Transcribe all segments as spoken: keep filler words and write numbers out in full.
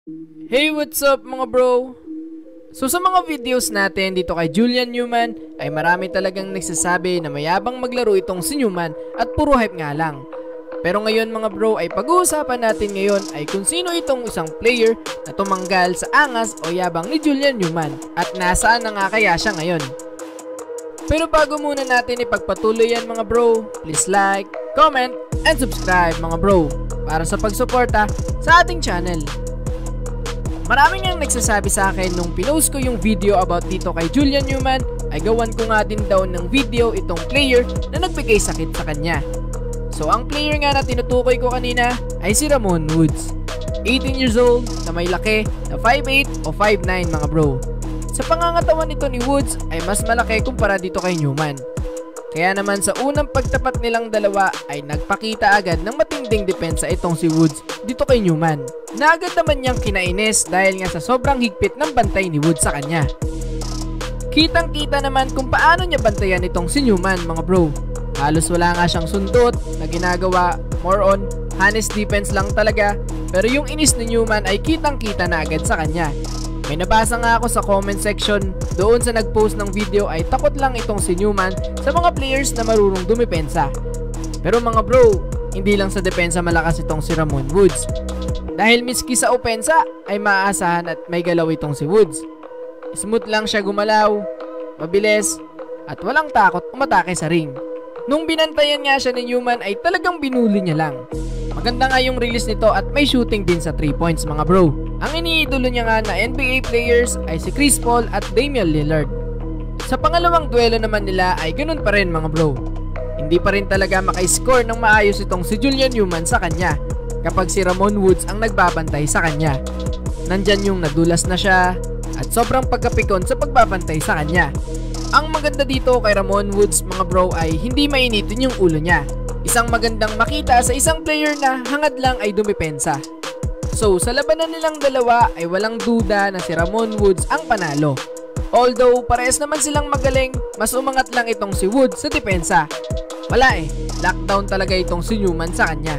Hey, what's up mga bro? So sa mga videos natin dito kay Julian Newman ay marami talagang nagsasabi na mayabang maglaro itong si Newman at puro hype nga lang. Pero ngayon mga bro ay pag-uusapan natin ngayon ay kung sino itong isang player na tumanggal sa angas o yabang ni Julian Newman at nasaan na nga kaya siya ngayon. Pero bago muna natin ipagpatuloy yan mga bro, please like, comment, and subscribe mga bro para sa pagsuporta sa ating channel. Maraming ang nagsasabi sa akin nung pinost ko yung video about dito kay Julian Newman ay gawan ko nga din daw ng video itong player na nagbigay sakit sa kanya. So ang player nga na tinutukoy ko kanina ay si Ramon Woods, eighteen years old na may laki na five eight o five nine mga bro. Sa pangangatawan nito ni Woods ay mas malaki kumpara dito kay Newman. Kaya naman sa unang pagtapat nilang dalawa ay nagpakita agad ng matinding depensa itong si Woods dito kay Newman, na agad naman niyang kinainis dahil nga sa sobrang higpit ng bantay ni Woods sa kanya. Kitang kita naman kung paano niya bantayan itong si Newman mga bro. Halos wala nga siyang sundot na ginagawa, more on honest defense lang talaga, pero yung inis ni Newman ay kitang kita na agad sa kanya. May nabasa nga ako sa comment section doon sa nagpost ng video ay takot lang itong si Newman sa mga players na marunong dumepensa. Pero mga bro, hindi lang sa depensa malakas itong si Ramon Woods. Dahil miski sa opensa ay maaasahan at may galaw itong si Woods. Smooth lang siya gumalaw, mabilis, at walang takot umatake sa ring. Nung binantayan nga siya ni Newman ay talagang binuli niya lang. Maganda nga yung release nito at may shooting din sa three points mga bro. Ang iniidolo niya nga na N B A players ay si Chris Paul at Damian Lillard. Sa pangalawang duelo naman nila ay ganun pa rin mga bro. Hindi pa rin talaga maka-score ng maayos itong si Julian Newman sa kanya kapag si Ramon Woods ang nagbabantay sa kanya. Nandyan yung nadulas na siya at sobrang pagkapikon sa pagbabantay sa kanya. Ang maganda dito kay Ramon Woods mga bro ay hindi mainitin yung ulo niya. Isang magandang makita sa isang player na hangad lang ay dumepensa. So sa labanan nilang dalawa ay walang duda na si Ramon Woods ang panalo. Although parehas naman silang magaling, mas umangat lang itong si Woods sa depensa. Wala eh, lockdown talaga itong si Newman sa kanya.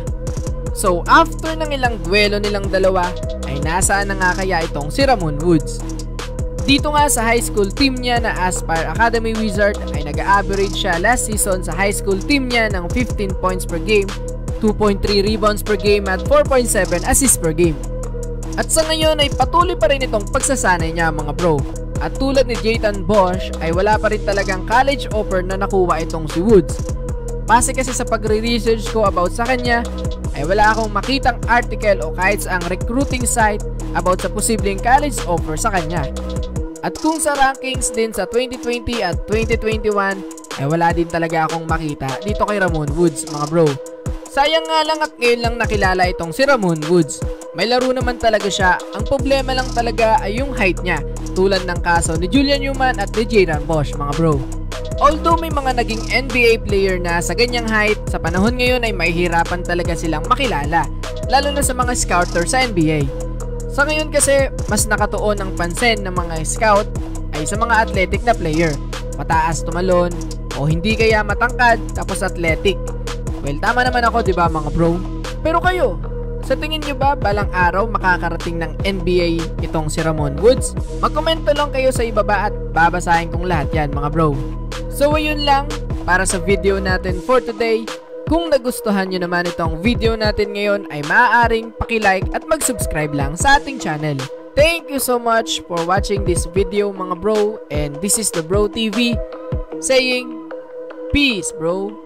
So after ng ilang duelo nilang dalawa ay nasaan na nga kaya itong si Ramon Woods. Dito nga sa high school team niya na Aspire Academy Wizard ay nag-average siya last season sa high school team niya ng fifteen points per game, two point three rebounds per game at four point seven assists per game. At sa ngayon ay patuloy pa rin itong pagsasanay niya mga bro. At tulad ni Jayton Bosch ay wala pa rin talagang college offer na nakuha itong si Woods. Base kasi sa pagre-research ko about sa kanya ay wala akong makitang article o kahit sa ang recruiting site about sa posibleng college offer sa kanya. At kung sa rankings din sa twenty twenty at twenty twenty-one ay wala din talaga akong makita dito kay Ramon Woods mga bro. Sayang nga lang at ngayon lang nakilala itong si Ramon Woods. May laro naman talaga siya, ang problema lang talaga ay yung height niya, tulad ng kaso ni Julian Newman at ni Jayton Bosch mga bro. Although may mga naging N B A player na sa ganyang height, sa panahon ngayon ay mahihirapan talaga silang makilala, lalo na sa mga scouter sa N B A. Sa ngayon kasi, mas nakatuon ang pansin ng mga scout ay sa mga athletic na player, mataas tumalon, o hindi kaya matangkad tapos athletic. Well, tama naman ako diba mga bro? Pero kayo, sa tingin nyo ba balang araw makakarating ng N B A itong si Ramon Woods? Magkomento lang kayo sa ibaba at babasahin kong lahat yan mga bro. So ayun lang para sa video natin for today. Kung nagustuhan nyo naman itong video natin ngayon ay maaaring paki-like at mag-subscribe lang sa ating channel. Thank you so much for watching this video mga bro, and this is the Bro T V saying peace bro.